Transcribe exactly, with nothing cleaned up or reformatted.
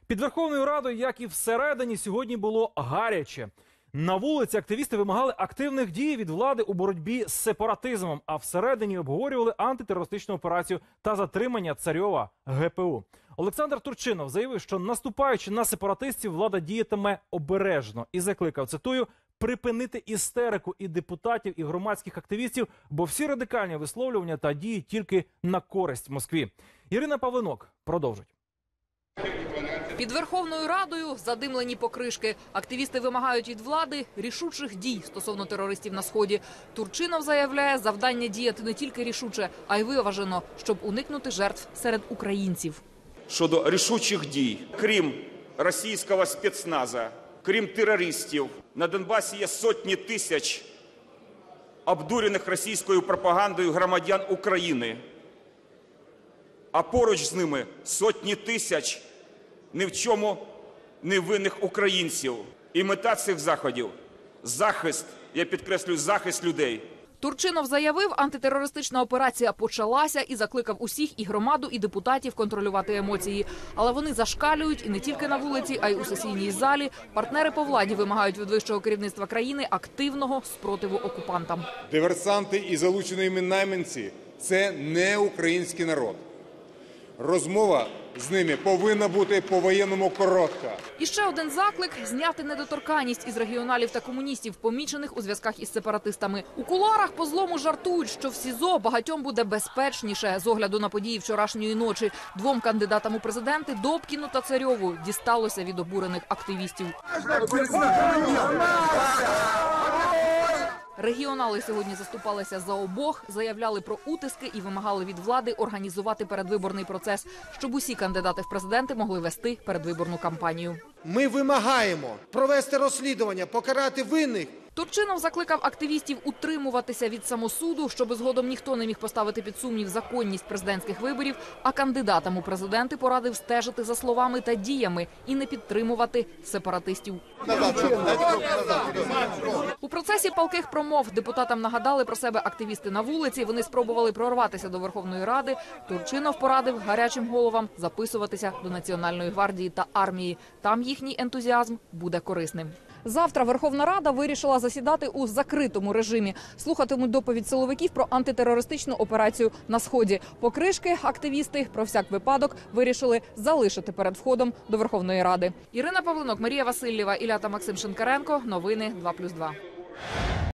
Під Верховною Радою, як і всередині, сьогодні було гаряче. На вулиці активісти вимагали активних дій від влади у боротьбі з сепаратизмом, а всередині обговорювали антитерористичну операцію та затримання Царьова ге пе у. Олександр Турчинов заявив, що наступаючи на сепаратистів, влада діятиме обережно і закликав, цитую, припинити істерику і депутатів, і громадських активістів, бо всі радикальні висловлювання та дії тільки на користь Москві. Ірина Павлинок продовжить. Під Верховною Радою задимлені покришки. Активісти вимагають від влади рішучих дій стосовно терористів на Сході. Турчинов заявляє, завдання діяти не тільки рішуче, а й виважено, щоб уникнути жертв серед українців. Щодо рішучих дій, крім російського спецназу, крім терористів, на Донбасі є сотні тисяч обдурених російською пропагандою громадян України. А поруч з ними сотні тисяч ні в чому не винних українців. І мета цих заходів – захист, я підкреслюю, захист людей. Турчинов заявив, антитерористична операція почалася і закликав усіх, і громаду, і депутатів контролювати емоції. Але вони зашкалюють і не тільки на вулиці, а й у сесійній залі. Партнери по владі вимагають від вищого керівництва країни активного спротиву окупантам. Диверсанти і залучені найманці – це не український народ. Розмова з ними повинна бути по-воєнному коротка. І ще один заклик – зняти недоторканність із регіоналів та комуністів, помічених у зв'язках із сепаратистами. У кулуарах по злому жартують, що в СІЗО багатьом буде безпечніше. З огляду на події вчорашньої ночі двом кандидатам у президенти – Добкіну та Царьову – дісталося від обурених активістів. Регіонали сьогодні заступалися за обох, заявляли про утиски і вимагали від влади організувати передвиборний процес, щоб усі кандидати в президенти могли вести передвиборну кампанію. Ми вимагаємо провести розслідування, покарати винних. Турчинов закликав активістів утримуватися від самосуду, щоб згодом ніхто не міг поставити під сумнів законність президентських виборів, а кандидатам у президенти порадив стежити за словами та діями і не підтримувати сепаратистів. У процесі палких промов депутатам нагадали про себе активісти на вулиці. Вони спробували прорватися до Верховної Ради. Турчинов порадив гарячим головам записуватися до Національної гвардії та армії. Там їхній ентузіазм буде корисним. Завтра Верховна Рада вирішила засідати у закритому режимі. Слухатимуть доповідь силовиків про антитерористичну операцію на Сході. Покришки активісти про всяк випадок вирішили залишити перед входом до Верховної Ради. Ірина Павлинок, Марія Васильєва, Ілля та Максим Шинкаренко. Новини два плюс два.